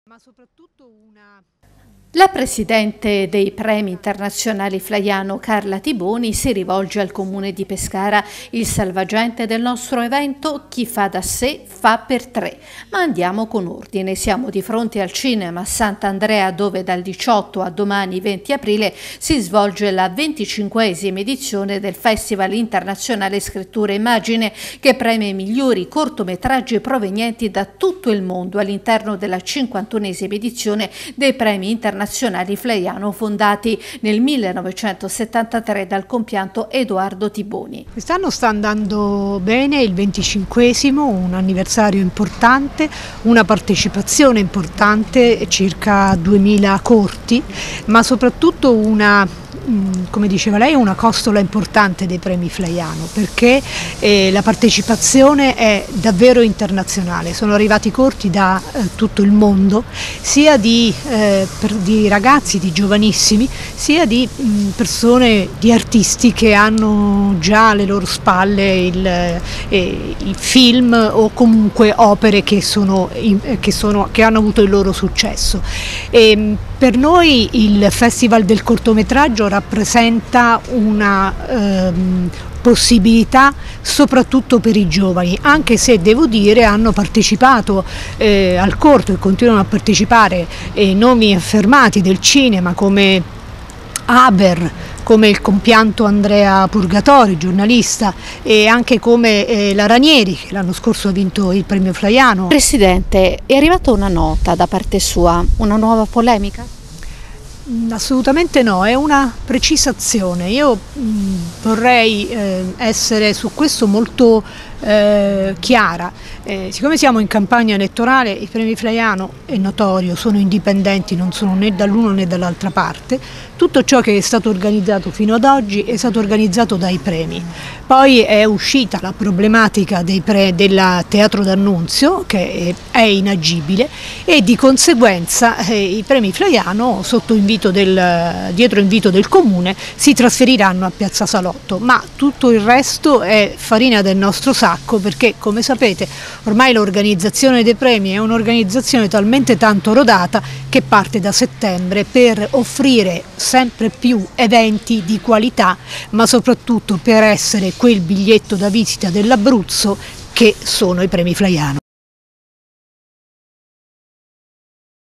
Ma soprattutto una... La presidente dei Premi Internazionali Flaiano, Carla Tiboni, si rivolge al Comune di Pescara. Il salvagente del nostro evento, chi fa da sé fa per tre. Ma andiamo con ordine. Siamo di fronte al cinema Sant'Andrea, dove dal 18 a domani 20 aprile si svolge la 25esima edizione del Festival Internazionale Scrittura e Immagine, che premia i migliori cortometraggi provenienti da tutto il mondo all'interno della 51esima edizione dei Premi Internazionali Flaiano, fondati nel 1973 dal compianto Edoardo Tiboni. Quest'anno sta andando bene, il 25esimo, un anniversario importante, una partecipazione importante, circa 2000 corti, ma soprattutto come diceva lei, una costola importante dei premi Flaiano, perché la partecipazione è davvero internazionale. Sono arrivati corti da tutto il mondo, sia di ragazzi, di giovanissimi, sia di persone, di artisti che hanno già alle loro spalle i film o comunque opere che hanno avuto il loro successo. Per noi il Festival del cortometraggio rappresenta una possibilità soprattutto per i giovani, anche se devo dire hanno partecipato al corto e continuano a partecipare nomi affermati del cinema come Haber, come il compianto Andrea Purgatori, giornalista, e anche come la Ranieri, che l'anno scorso ha vinto il premio Flaiano. Presidente, è arrivata una nota da parte sua, una nuova polemica? Assolutamente no, è una precisazione. Io vorrei essere su questo molto chiara. Siccome siamo in campagna elettorale, i premi Flaiano, è notorio, sono indipendenti, non sono né dall'uno né dall'altra parte. Tutto ciò che è stato organizzato fino ad oggi è stato organizzato dai premi. Poi è uscita la problematica del Teatro d'Annunzio, che è inagibile, e di conseguenza i premi Flaiano, dietro invito del Comune, si trasferiranno a Piazza Salotto, ma tutto il resto è farina del nostro sacco, perché come sapete ormai l'organizzazione dei premi è un'organizzazione talmente tanto rodata che parte da settembre per offrire sempre più eventi di qualità, ma soprattutto per essere quel biglietto da visita dell'Abruzzo che sono i premi Flaiano.